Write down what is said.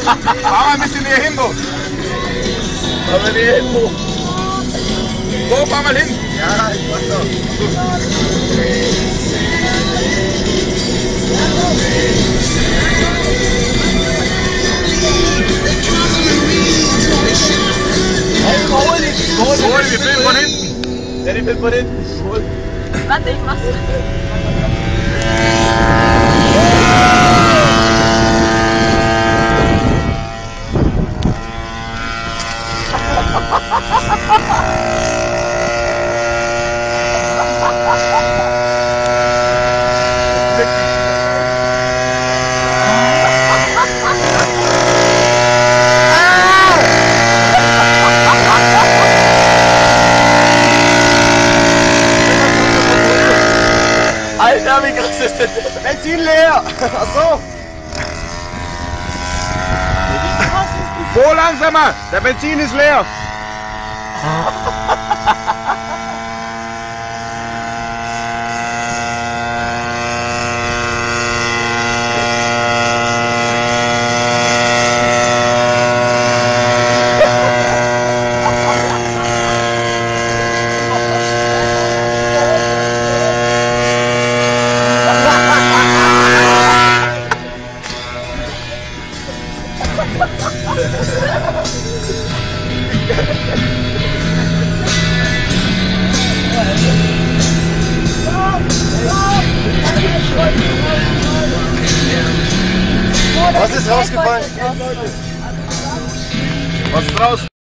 Fahr mal ein bisschen näher hin, Bo. Fahr mal näher hin, Bo. Bo, fahr mal hin. Ja, ich mach doch. Hol, wir filmen von hinten. Ja, die filmt von hinten. Hol. Warte, ich mach's. Alter, wie krass ist das? Benzin leer. Achso. Bo, langsamer. Der Benzin ist leer. Was ist rausgefallen? Was ist raus?